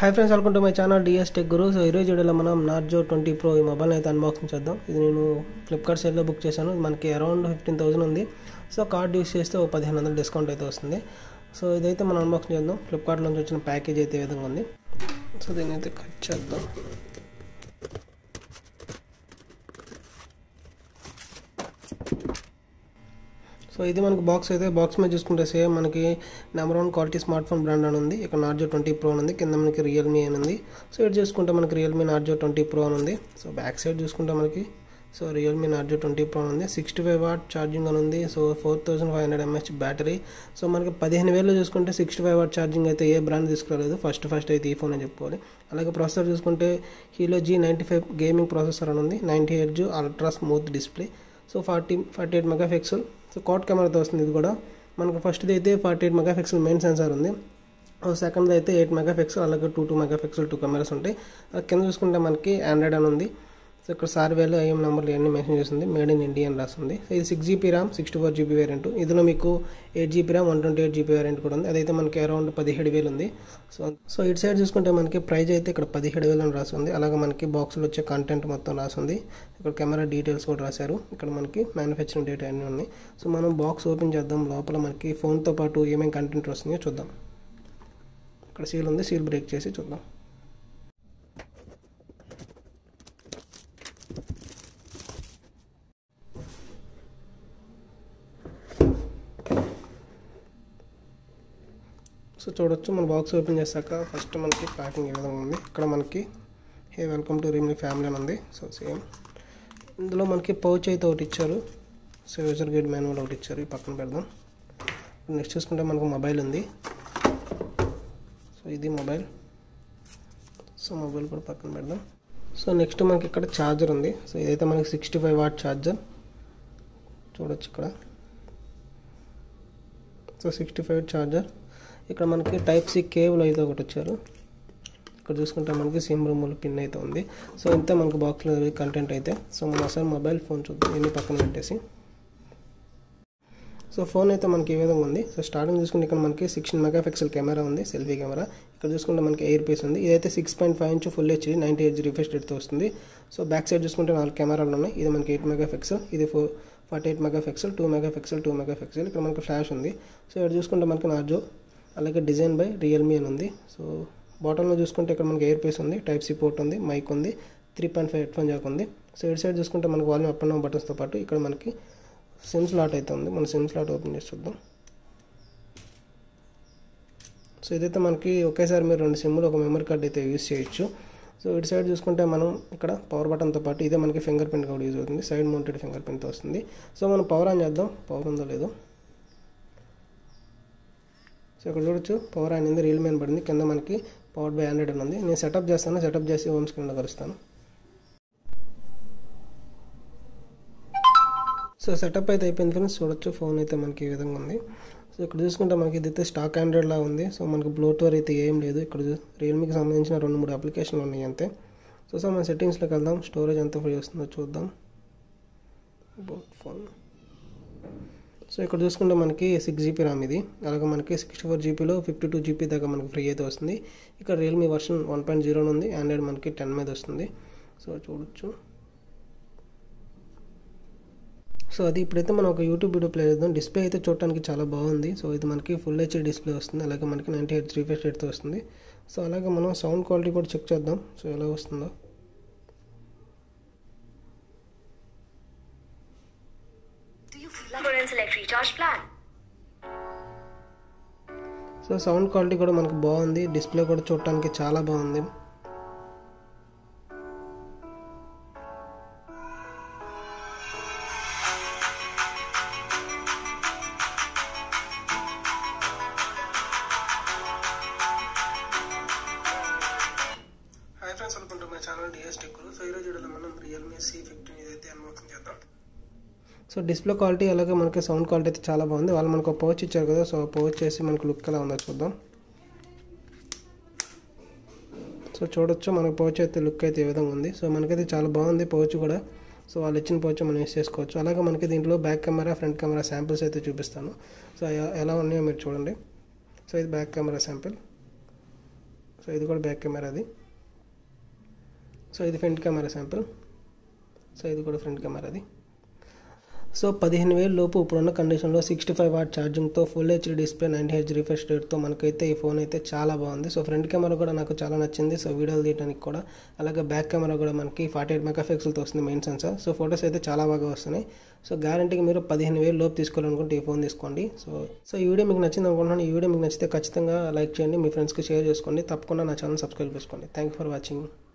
Hi friends, welcome to my channel dstechguru. So ఈరోజు వీడియోలో మనం narzo 20 Pro ఈ మొబైల్ అయితే అన్బాక్సింగ్ చేద్దాం. ఇది నేను ఫ్లిప్కార్ట్ సేల్లో బుక్ చేశాను. మనకి అరౌండ్ 15,000 ఉంది. సో కార్డ్ యూస్ చేస్తే 1,500 డిస్కౌంట్ అయితే వస్తుంది. సో ఇదైతే మనం అన్బాక్సింగ్ చేద్దాం. ఫ్లిప్కార్ట్ నుంచి వచ్చిన ప్యాకేజ్ అయితే ఈ విధంగా ఉంది. సో దీన్ని అయితే కట్ చేద్దాం. సో ఇది మనకి బాక్స్ అయితే బాక్స్ మీద చూసుకుంటే సేమ్ మనకి number 1 quality smart phone brand అని ఉంది. ఇక్కడ narzo 20 Pro అని ఉంది. కింద మనకి Realme అని ఉంది. సో ఇటు చూసుకుంటే మనకి Realme narzo 20 Pro అని ఉంది. సో బ్యాక్ సైడ్ చూసుకుంటే మనకి Realme narzo 20 Pro అని ఉంది. 65 వాట్ ఛార్జింగ్ అని ఉంది. So 4500 mAh battery. సో మనకి 15,000 చూసుకుంటే 65 వాట్ ఛార్జింగ్ అయితే ఏ బ్రాండ్ తీసుకురాలేదు. ఫస్ట్ అయితే ఈ ఫోన్ అని చెప్పుకోవాలి. అలాగే ప్రాసెసర్ చూసుకుంటే Helio G95 గేమింగ్ ప్రాసెసర్ అని ఉంది. 90Hz ultra smooth display. So 48 megapixel. So quad కెమెరాతో వస్తుంది. ఇది కూడా మనకు ఫస్ట్ది అయితే 48 మెగాపిక్సెల్ మెయిన్ సెన్సార్ ఉంది. సెకండ్ది అయితే 8 మెగాపిక్సెల్, అలాగే 2 మెగాపిక్సెల్ 2 కెమెరాస్ ఉంటాయి. కింద చూసుకుంటే మనకి ఆండ్రాయిడ్ అని ఉంది. సో ఇక్కడ సార్వేలు ఐఎం నెంబర్లు ఇవన్నీ మెన్షన్ చేస్తుంది. మేడ్ ఇన్ ఇండియా అని రాస్తుంది. సో ఇది 6GB RAM 64GB వేరియంట్. ఇందులో మీకు 8GB RAM 128GB వేరియంట్ కూడా ఉంది. అదైతే మనకి అరౌండ్ 17,000 ఉంది. సో ఇటు సైడ్ చూసుకుంటే మనకి ప్రైస్ అయితే ఇక్కడ 17,000 అని రాస్తుంది. అలాగే మనకి బాక్స్లో వచ్చే కంటెంట్ మొత్తం రాస్తుంది. ఇక్కడ కెమెరా డీటెయిల్స్ కూడా రాశారు. ఇక్కడ మనకి మ్యానుఫ్యాక్చరింగ్ డేటా అన్నీ ఉన్నాయి. సో మనం బాక్స్ ఓపెన్ చేద్దాం. లోపల మనకి ఫోన్తో పాటు ఏమేమి కంటెంట్ వస్తుందో చూద్దాం. ఇక్కడ సీల్ ఉంది. సీల్ బ్రేక్ చేసి చూద్దాం. సో చూడొచ్చు, మన బాక్స్ ఓపెన్ చేశాక ఫస్ట్ మనకి ప్యాకింగ్ ఏ విధంగా ఉంది. ఇక్కడ మనకి hey welcome to Realme family అని ఉంది. సో సేమ్ ఇందులో మనకి పౌచ్ అయితే ఒకటి ఇచ్చారు. సో యూజర్ గైడ్ మాన్యువల్ ఒకటి ఇచ్చారు. ఈ పక్కన పెడదాం. నెక్స్ట్ చూసుకుంటే మనకు మొబైల్ ఉంది. సో ఇది మొబైల్. సో మొబైల్ కూడా పక్కన పెడదాం. సో నెక్స్ట్ మనకి ఇక్కడ ఛార్జర్ ఉంది. సో ఇదైతే మనకి 65 వాట్ ఛార్జర్ చూడొచ్చు ఇక్కడ. So 65 charger. ఇక్కడ మనకి Type-C కేబుల్ అయితే ఒకటి వచ్చారు. ఇక్కడ చూసుకుంటే మనకి సిమ్ రూములు పిన్ అయితే ఉంది. సో ఇంతే మనకు బాక్స్లో కంటెంట్ అయితే. సో మనం అసలు మొబైల్ ఫోన్ చూద్దాం. ఇన్ని పక్కన పెట్టేసి సో ఫోన్ అయితే మనకి ఈ విధంగా ఉంది. సో స్టార్టింగ్ చూసుకుంటే ఇక్కడ మనకి 16 మెగాపిక్సెల్ కెమెరా ఉంది, సెల్ఫీ కెమెరా. ఇక్కడ చూసుకుంటే మనకి ఎయిర్ పీస్ ఉంది. ఇదైతే 6.5 inch full HD 90Hz refresh రేట్తో వస్తుంది. సో బ్యాక్ సైడ్ చూసుకుంటే 4 కెమెరాలు ఉన్నాయి. ఇది మనకి 8 మెగాపిక్సెల్, ఇది 48 మెగాపిక్సెల్, 2 మెగాపిక్సెల్, 2 మెగాపిక్సెల్. ఇక్కడ మనకి ఫ్లాష్ ఉంది. సో ఇక్కడ చూసుకుంటే మనకి narzo, అలాగే డిజైన్ బై Realme అని ఉంది. సో బాటంలో చూసుకుంటే ఇక్కడ మనకి ఎయిర్ పీస్ ఉంది, Type-C పోర్ట్ ఉంది, మైక్ ఉంది, 3.5 హెడ్ ఫోన్ జాక్ ఉంది. సో ఇటు సైడ్ చూసుకుంటే మనకి వాల్యూమ్ అప్ అండ్ డౌన్ బటన్స్తో పాటు ఇక్కడ మనకి సిమ్ స్లాట్ అయితే ఉంది. మన సిమ్ స్లాట్ ఓపెన్ చేసి చూద్దాం. సో ఇదైతే మనకి ఒకేసారి మీరు 2 సిమ్లు ఒక మెమరీ కార్డ్ అయితే యూజ్ చేయొచ్చు. సో ఇటు సైడ్ చూసుకుంటే మనం ఇక్కడ పవర్ బటన్తో పాటు ఇదే మనకి ఫింగర్ ప్రింట్ కూడా యూజ్ అవుతుంది. సైడ్ మౌంటెడ్ ఫింగర్ ప్రింట్తో వస్తుంది. సో మనం పవర్ ఆన్ చేద్దాం. పవర్ ఉందో లేదో. సో ఇక్కడ చూడొచ్చు, పవర్ ఆన్ అయింది. Realme అని పడింది. కింద మనకి పవర్ బై ఆండ్రాయిడ్ అని ఉంది. నేను సెటప్ చేస్తాను. సెటప్ చేసి హోమ్ స్క్రీన్లో కలుస్తాను. సో సెటప్ అయితే అయిపోయింది ఫ్రెండ్స్. చూడొచ్చు, ఫోన్ అయితే మనకి ఈ విధంగా ఉంది. సో ఇక్కడ చూసుకుంటే మనకి ఇదైతే స్టాక్ ఆండ్రాయిడ్ లా ఉంది. సో మనకి బ్లోట్వేర్ అయితే ఏం లేదు. ఇక్కడ Realmeకి సంబంధించిన 2-3 అప్లికేషన్లు ఉన్నాయి అంతే. సో మన సెట్టింగ్స్లోకి వెళ్దాం. స్టోరేజ్ ఎంత ఫ్రీ వస్తుందో చూద్దాం. ఫోన్. సో ఇక్కడ చూసుకుంటే మనకి 6GB RAM ఇది. అలాగే మనకి 64GBలో 52GB దాకా మనకి ఫ్రీ అయితే వస్తుంది. ఇక్కడ Realme వర్షన్ 1.0 ఉంది. ఆండ్రాయిడ్ మనకి 10 మీద వస్తుంది. సో చూడొచ్చు. సో అది ఇప్పుడైతే మనం ఒక యూట్యూబ్ వీడియో ప్లే చేద్దాం. డిస్ప్లే అయితే చూడటానికి చాలా బాగుంది. సో ఇది మనకి ఫుల్ హెచ్డీ డిస్ప్లే వస్తుంది. అలాగే మనకి 90Hz రిఫ్రెష్ రేట్తో వస్తుంది. సో అలాగే మనం సౌండ్ క్వాలిటీ కూడా చెక్ చేద్దాం. సో ఎలా వస్తుందో. సో సౌండ్ క్వాలిటీ కూడా మనకు బాగుంది. డిస్ప్లే కూడా చూడటానికి చాలా బాగుంది. Hi friends, welcome to my channel dstechguru. So ఈరోజు వీడియోలో మనం Realme C15 ఇదైతే అన్బాక్సింగ్ చేద్దాం. సో డిస్ప్లే క్వాలిటీ అలాగే మనకి సౌండ్ క్వాలిటీ అయితే చాలా బాగుంది. వాళ్ళు మనకు పౌచ్ ఇచ్చారు కదా. సో పౌచ్ చేసి మనకు లుక్ ఎలా ఉందో చూద్దాం. సో చూడొచ్చు, మనకు పౌచ్ అయితే లుక్ అయితే ఈ విధంగా ఉంది. సో మనకైతే చాలా బాగుంది పౌచ్ కూడా. సో వాళ్ళు ఇచ్చిన పౌచ్ మనం యూస్ చేసుకోవచ్చు. అలాగే మనకి దీంట్లో back camera, front camera samples అయితే చూపిస్తాను. సో ఎలా ఉన్నాయో మీరు చూడండి. సో ఇది బ్యాక్ కెమెరా శాంపిల్. సో ఇది కూడా బ్యాక్ కెమెరాది. సో ఇది ఫ్రంట్ కెమెరా శాంపిల్. సో ఇది కూడా ఫ్రంట్ కెమెరాది. సో 15,000 లోపు ఇప్పుడున్న కండిషన్లో 65 వాట్ ఛార్జింగ్తో full HD display 90 Hz refresh రేట్తో మనకైతే ఈ ఫోన్ అయితే చాలా బాగుంది. సో ఫ్రంట్ కెమెరా కూడా నాకు చాలా నచ్చింది. సో వీడియోలు తీయడానికి కూడా, అలాగే బ్యాక్ కెమెరా కూడా మనకి 48 మెగాపిక్సెల్తో వస్తుంది మెయిన్ సెన్సార్. సో ఫొటోస్ అయితే చాలా బాగా వస్తున్నాయి. సో గ్యారంటీకి మీరు 15,000 లోపు తీసుకోవాలనుకుంటే ఈ ఫోన్ తీసుకోండి. సో ఈ వీడియో మీకు నచ్చింది అనుకుంటున్నాను. ఈ వీడియో మీకు నచ్చితే ఖచ్చితంగా లైక్ చేయండి, మీ ఫ్రెండ్స్కి షేర్ చేసుకోండి, తప్పకుండా నా ఛానల్ సబ్స్క్రైబ్ చేసుకోండి. Thank you for watching.